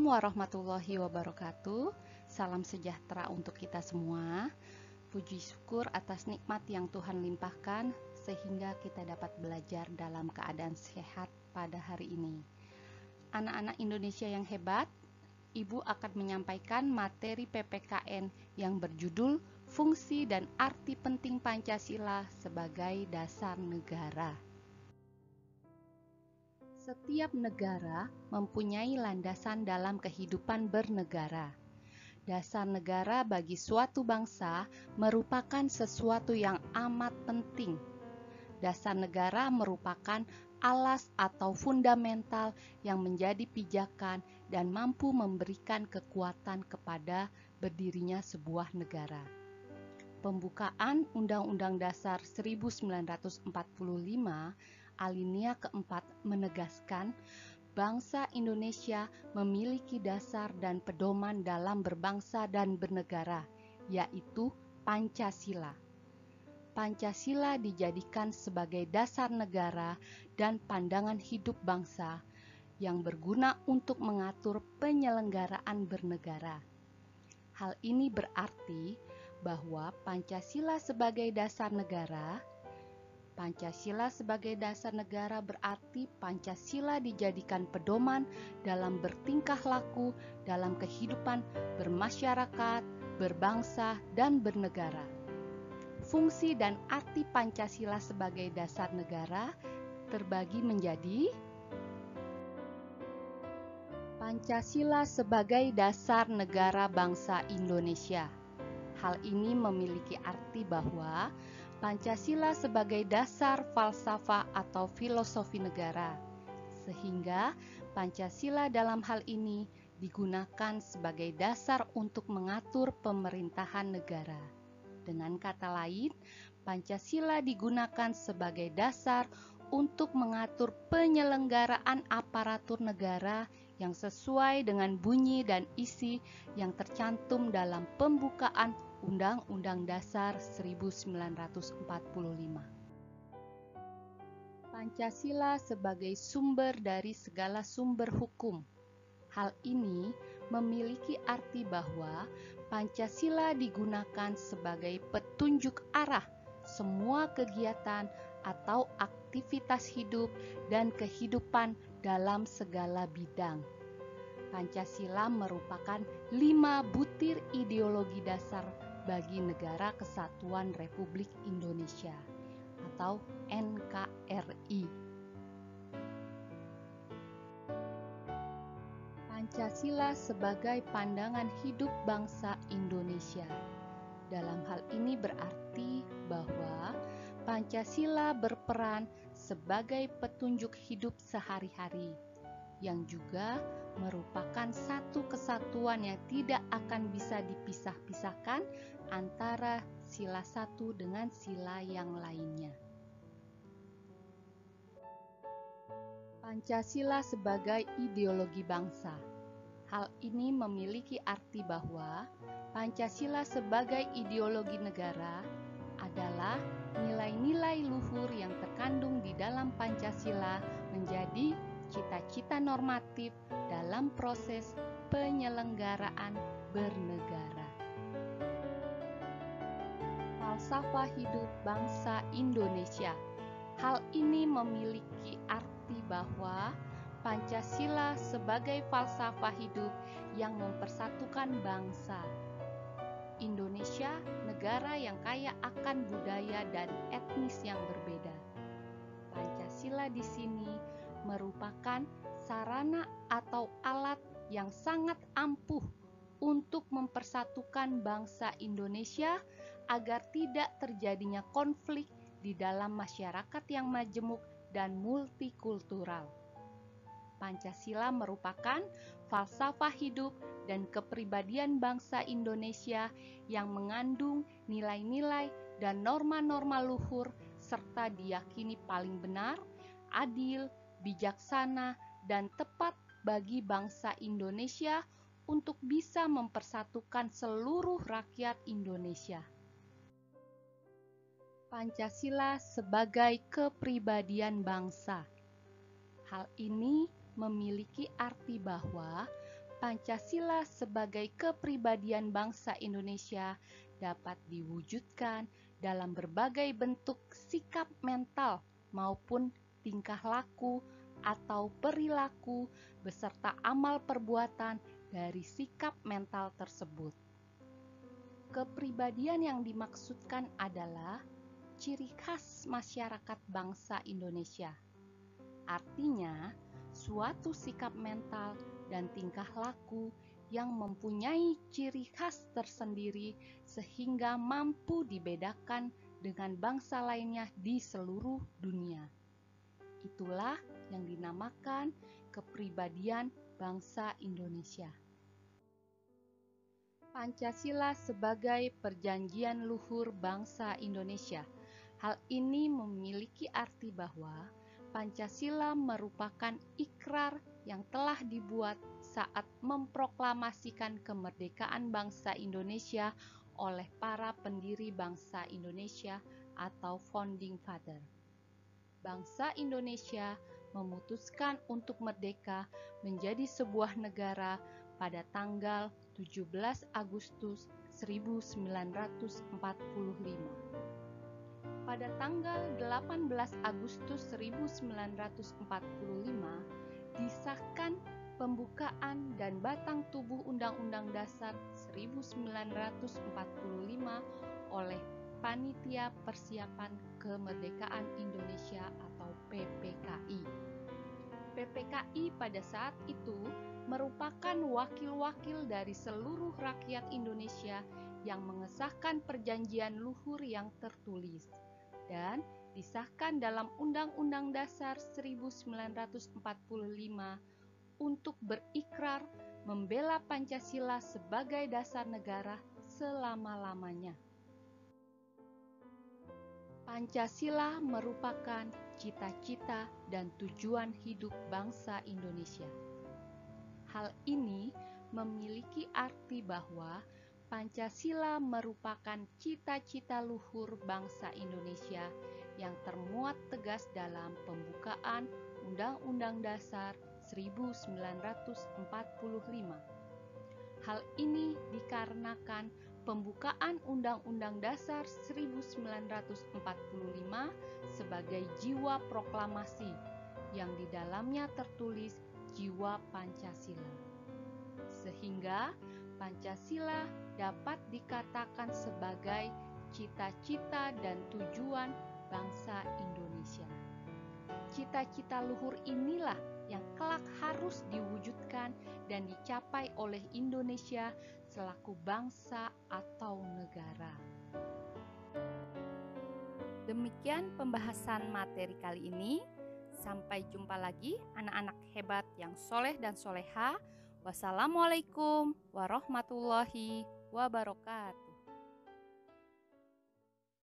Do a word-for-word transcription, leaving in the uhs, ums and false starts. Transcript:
Assalamualaikum warahmatullahi wabarakatuh. Salam sejahtera untuk kita semua. Puji syukur atas nikmat yang Tuhan limpahkan sehingga kita dapat belajar dalam keadaan sehat pada hari ini. Anak-anak Indonesia yang hebat, Ibu akan menyampaikan materi P P K N yang berjudul Fungsi dan Arti Penting Pancasila sebagai Dasar Negara. Setiap negara mempunyai landasan dalam kehidupan bernegara. Dasar negara bagi suatu bangsa merupakan sesuatu yang amat penting. Dasar negara merupakan alas atau fundamental yang menjadi pijakan dan mampu memberikan kekuatan kepada berdirinya sebuah negara. Pembukaan Undang-Undang Dasar seribu sembilan ratus empat puluh lima alinea keempat menegaskan bangsa Indonesia memiliki dasar dan pedoman dalam berbangsa dan bernegara, yaitu Pancasila. Pancasila dijadikan sebagai dasar negara dan pandangan hidup bangsa yang berguna untuk mengatur penyelenggaraan bernegara. Hal ini berarti bahwa Pancasila sebagai dasar negara Pancasila sebagai dasar negara berarti Pancasila dijadikan pedoman dalam bertingkah laku dalam kehidupan bermasyarakat, berbangsa, dan bernegara. Fungsi dan arti Pancasila sebagai dasar negara terbagi menjadi Pancasila sebagai dasar negara bangsa Indonesia. Hal ini memiliki arti bahwa Pancasila sebagai dasar falsafah atau filosofi negara, sehingga Pancasila dalam hal ini digunakan sebagai dasar untuk mengatur pemerintahan negara. Dengan kata lain, Pancasila digunakan sebagai dasar untuk mengatur penyelenggaraan aparatur negara yang sesuai dengan bunyi dan isi yang tercantum dalam pembukaan Undang-Undang Dasar seribu sembilan ratus empat puluh lima. Pancasila sebagai sumber dari segala sumber hukum. Hal ini memiliki arti bahwa Pancasila digunakan sebagai petunjuk arah semua kegiatan atau aktivitas hidup dan kehidupan dalam segala bidang. Pancasila merupakan lima butir ideologi dasar bagi Negara Kesatuan Republik Indonesia atau N K R I. Pancasila sebagai pandangan hidup bangsa Indonesia. Dalam hal ini berarti bahwa Pancasila berperan sebagai petunjuk hidup sehari-hari yang juga merupakan satu kesatuan yang tidak akan bisa dipisah-pisahkan antara sila satu dengan sila yang lainnya. Pancasila sebagai ideologi bangsa. Hal ini memiliki arti bahwa Pancasila sebagai ideologi negara adalah nilai-nilai luhur yang terkandung di dalam Pancasila menjadi cita-cita normatif dalam proses penyelenggaraan bernegara. Falsafah hidup bangsa Indonesia. Hal ini memiliki arti bahwa Pancasila sebagai falsafah hidup yang mempersatukan bangsa. Indonesia, negara yang kaya akan budaya dan etnis yang berbeda. Pancasila di sini merupakan sarana atau alat yang sangat ampuh untuk mempersatukan bangsa Indonesia agar tidak terjadinya konflik di dalam masyarakat yang majemuk dan multikultural. Pancasila merupakan falsafah hidup dan kepribadian bangsa Indonesia yang mengandung nilai-nilai dan norma-norma luhur serta diyakini paling benar, adil, bijaksana, dan tepat bagi bangsa Indonesia untuk bisa mempersatukan seluruh rakyat Indonesia. Pancasila sebagai kepribadian bangsa. Hal ini memiliki arti bahwa Pancasila sebagai kepribadian bangsa Indonesia dapat diwujudkan dalam berbagai bentuk sikap mental maupun tingkah laku atau perilaku beserta amal perbuatan dari sikap mental tersebut. Kepribadian yang dimaksudkan adalah ciri khas masyarakat bangsa Indonesia. Artinya, suatu sikap mental dan tingkah laku yang mempunyai ciri khas tersendiri sehingga mampu dibedakan dengan bangsa lainnya di seluruh dunia. Itulah yang dinamakan kepribadian bangsa Indonesia. Pancasila sebagai perjanjian luhur bangsa Indonesia. Hal ini memiliki arti bahwa Pancasila merupakan ikrar yang telah dibuat saat memproklamasikan kemerdekaan bangsa Indonesia oleh para pendiri bangsa Indonesia atau founding father. Bangsa Indonesia memutuskan untuk merdeka menjadi sebuah negara pada tanggal tujuh belas Agustus seribu sembilan ratus empat puluh lima. Pada tanggal delapan belas Agustus seribu sembilan ratus empat puluh lima disahkan pembukaan dan batang tubuh Undang-Undang Dasar seribu sembilan ratus empat puluh lima oleh Panitia Persiapan Kemerdekaan Indonesia atau P P K I. P P K I pada saat itu merupakan wakil-wakil dari seluruh rakyat Indonesia yang mengesahkan perjanjian luhur yang tertulis dan disahkan dalam Undang-Undang Dasar seribu sembilan ratus empat puluh lima untuk berikrar membela Pancasila sebagai dasar negara selama-lamanya. Pancasila merupakan cita-cita dan tujuan hidup bangsa Indonesia. Hal ini memiliki arti bahwa Pancasila merupakan cita-cita luhur bangsa Indonesia yang termuat tegas dalam pembukaan Undang-Undang Dasar seribu sembilan ratus empat puluh lima. Hal ini dikarenakan pembukaan Undang-Undang Dasar seribu sembilan ratus empat puluh lima sebagai jiwa proklamasi yang di dalamnya tertulis jiwa Pancasila. Sehingga Pancasila dapat dikatakan sebagai cita-cita dan tujuan bangsa Indonesia. Cita-cita luhur inilah yang kelak harus diwujudkan dan dicapai oleh Indonesia selaku bangsa atau negara. Demikian pembahasan materi kali ini. Sampai jumpa lagi anak-anak hebat yang soleh dan soleha. Wassalamualaikum warahmatullahi wabarakatuh.